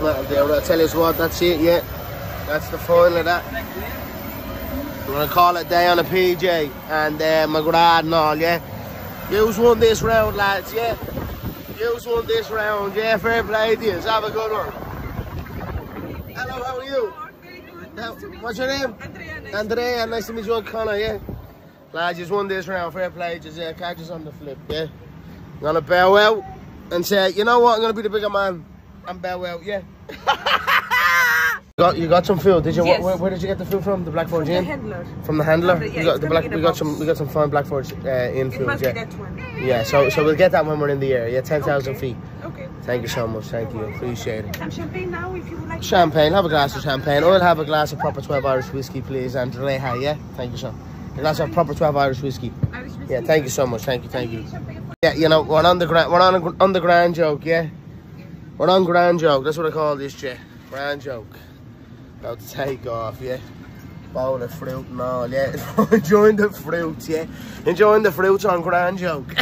That'll do. I'll tell you what, that's it, yeah. That's the final of that. We're going to call it day on a PJ and Mgrath and all, yeah. Yous won this round, lads, yeah. Yous won this round, yeah. Fair play to you. Have a good one. Hello, how are you? What's your name? Andrea. Nice to meet you, Conor, yeah. Lads, you won this round. Fair play. Just catch us on the flip, yeah. I'm going to bow out and say, you know what? I'm going to be the bigger man and bow out, yeah. You got some food, did you? Yes. Where did you get the food from? The Blackford Inn? The handler. From the handler? Yeah, we got some fine Blackford Inn food, must yeah. be that one. Yeah, so we'll get that when we're in the air. Yeah, 10,000 feet. Okay. Thank you so much. Thank you. Appreciate it. And champagne now, if you would like. Champagne. Have a glass of champagne. I'll have a glass of proper 12 Irish whiskey, please. And Dreha, yeah? Thank you, sir. A glass of proper 12 Irish whiskey. Irish whiskey. Yeah, thank you so much. Thank you. Yeah, you know, we're on the grand joke, yeah? We're on grand joke. That's what I call this, yeah. Grand joke. About to take off, yeah. Bowl of fruit and all, yeah. Enjoying the fruits, yeah. Enjoying the fruits on grand joke.